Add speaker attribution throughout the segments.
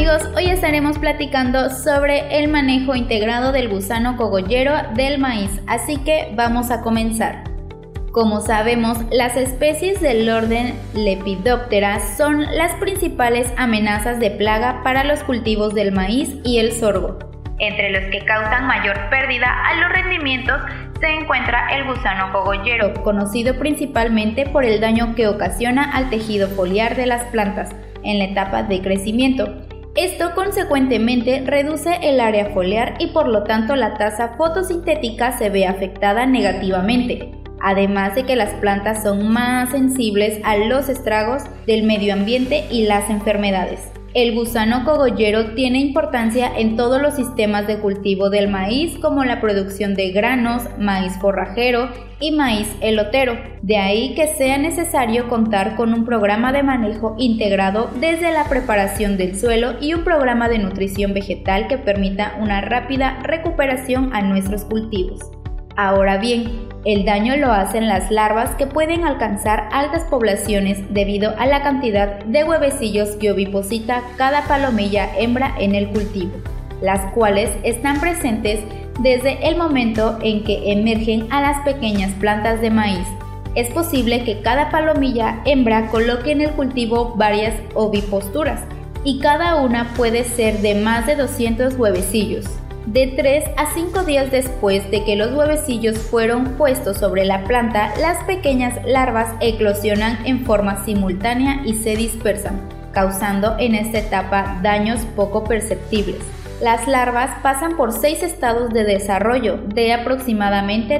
Speaker 1: amigos, hoy estaremos platicando sobre el manejo integrado del gusano cogollero del maíz, así que vamos a comenzar. Como sabemos, las especies del orden Lepidoptera son las principales amenazas de plaga para los cultivos del maíz y el sorgo. Entre los que causan mayor pérdida a los rendimientos se encuentra el gusano cogollero, conocido principalmente por el daño que ocasiona al tejido foliar de las plantas en la etapa de crecimiento. Esto consecuentemente reduce el área foliar y por lo tanto la tasa fotosintética se ve afectada negativamente, además de que las plantas son más sensibles a los estragos del medio ambiente y las enfermedades. El gusano cogollero tiene importancia en todos los sistemas de cultivo del maíz, como la producción de granos, maíz forrajero y maíz elotero. De ahí que sea necesario contar con un programa de manejo integrado desde la preparación del suelo y un programa de nutrición vegetal que permita una rápida recuperación a nuestros cultivos. Ahora bien, el daño lo hacen las larvas que pueden alcanzar altas poblaciones debido a la cantidad de huevecillos que oviposita cada palomilla hembra en el cultivo, las cuales están presentes desde el momento en que emergen a las pequeñas plantas de maíz. Es posible que cada palomilla hembra coloque en el cultivo varias oviposturas y cada una puede ser de más de 200 huevecillos. De 3 a 5 días después de que los huevecillos fueron puestos sobre la planta, las pequeñas larvas eclosionan en forma simultánea y se dispersan, causando en esta etapa daños poco perceptibles. Las larvas pasan por 6 estados de desarrollo de aproximadamente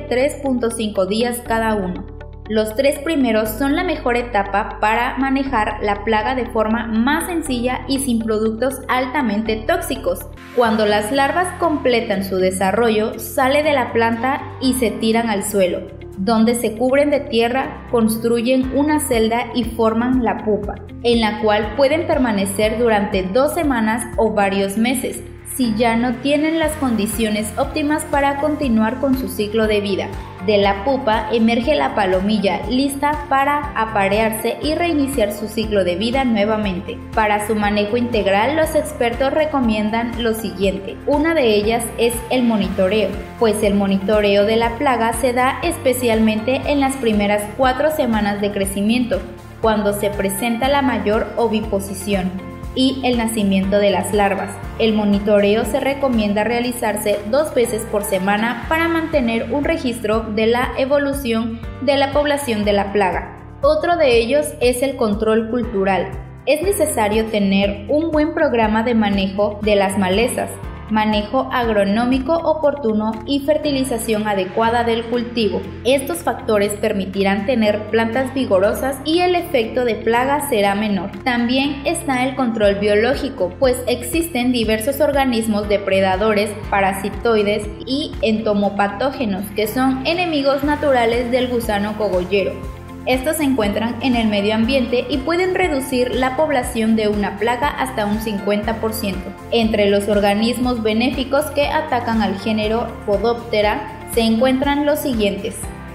Speaker 1: 3.5 días cada uno. Los 3 primeros son la mejor etapa para manejar la plaga de forma más sencilla y sin productos altamente tóxicos. Cuando las larvas completan su desarrollo, sale de la planta y se tiran al suelo, donde se cubren de tierra, construyen una celda y forman la pupa, en la cual pueden permanecer durante 2 semanas o varios meses, si ya no tienen las condiciones óptimas para continuar con su ciclo de vida. De la pupa emerge la palomilla lista para aparearse y reiniciar su ciclo de vida nuevamente. Para su manejo integral, los expertos recomiendan lo siguiente. Una de ellas es el monitoreo, pues el monitoreo de la plaga se da especialmente en las primeras 4 semanas de crecimiento, cuando se presenta la mayor oviposición y el nacimiento de las larvas. El monitoreo se recomienda realizarse 2 veces por semana para mantener un registro de la evolución de la población de la plaga. Otro de ellos es el control cultural. Es necesario tener un buen programa de manejo de las malezas, manejo agronómico oportuno y fertilización adecuada del cultivo. Estos factores permitirán tener plantas vigorosas y el efecto de plaga será menor. También está el control biológico, pues existen diversos organismos depredadores, parasitoides y entomopatógenos que son enemigos naturales del gusano cogollero. Estos se encuentran en el medio ambiente y pueden reducir la población de una plaga hasta un 50%. Entre los organismos benéficos que atacan al género Podoptera se encuentran los siguientes.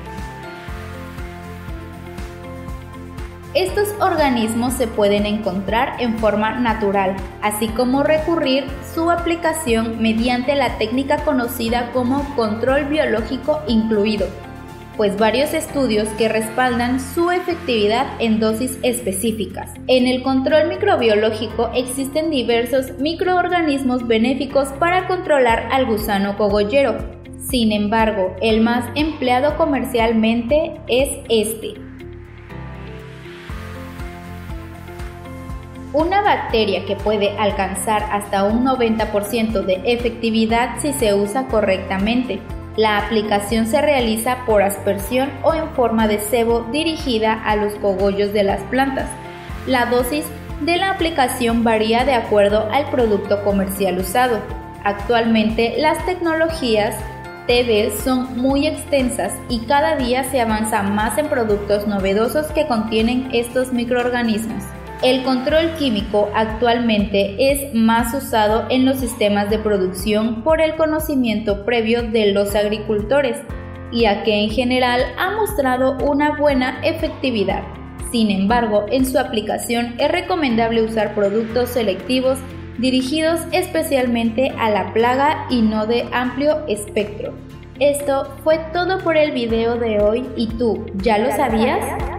Speaker 1: Estos organismos se pueden encontrar en forma natural, así como recurrir su aplicación mediante la técnica conocida como control biológico incluido, pues varios estudios que respaldan su efectividad en dosis específicas. En el control microbiológico existen diversos microorganismos benéficos para controlar al gusano cogollero. Sin embargo, el más empleado comercialmente es este. Una bacteria que puede alcanzar hasta un 90% de efectividad si se usa correctamente. La aplicación se realiza por aspersión o en forma de cebo dirigida a los cogollos de las plantas. La dosis de la aplicación varía de acuerdo al producto comercial usado. Actualmente las tecnologías TB son muy extensas y cada día se avanza más en productos novedosos que contienen estos microorganismos. El control químico actualmente es más usado en los sistemas de producción por el conocimiento previo de los agricultores, ya que en general ha mostrado una buena efectividad. Sin embargo, en su aplicación es recomendable usar productos selectivos dirigidos especialmente a la plaga y no de amplio espectro. Esto fue todo por el video de hoy, ¿y tú ya lo sabías?